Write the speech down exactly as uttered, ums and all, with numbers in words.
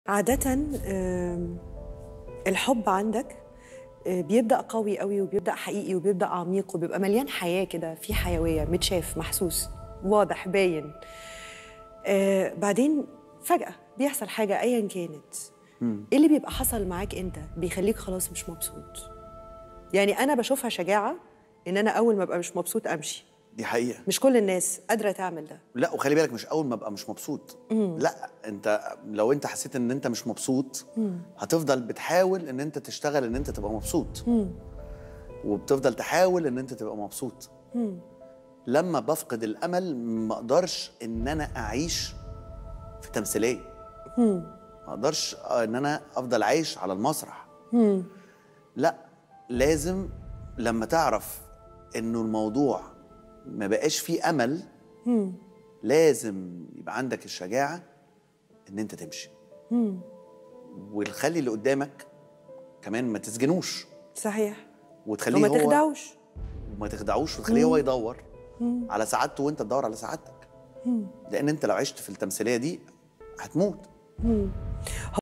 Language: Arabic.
عادةً آمم، الحب عندك آآ، بيبدأ قوي أوي وبيبدأ حقيقي وبيبدأ عميق وبيبقى مليان حياة كده، فيه حيوية، متشاف، محسوس، واضح، باين. آآ، بعدين فجأة بيحصل حاجة أيًا كانت. إمم. إيه اللي بيبقى حصل معاك أنت بيخلّيك خلاص مش مبسوط؟ يعني أنا باشوفها شجاعة إن أنا أول ما أبقى مش مبسوط أمشي، دي حقيقة. مش كل الناس قادرة تعمل ده. لأ، وخلّي بالك مش أول ما أبقى مش مبسوط، لأ، أنت لو أنت حسيت إن أنت مش مبسوط، هتفضل بتحاول إن أنت تشتغل إن أنت تبقى مبسوط، وبتفضل تحاول إن أنت تبقى مبسوط. لمّا بافقد الأمل ما أقدرش إن أنا أعيش في تمثيلية، ما أقدرش آه، إن أنا أفضل عايش على المسرح. لأ، لازم لمّا تعرف إنه الموضوع ما بقاش فيه أمل، لازم يبقى عندك الشجاعة إن أنت تمشي. وتخلّي اللي قدّامك كمان ما تسجنوش، صحيح. وتخلّيه وما هو تخدعوش. وما تخدعوش وتخلّيه هو يدوّر على سعادته وأنت تدوّر على سعادتك. لإن أنت لو عِشت في التمثيلية دي هتموت.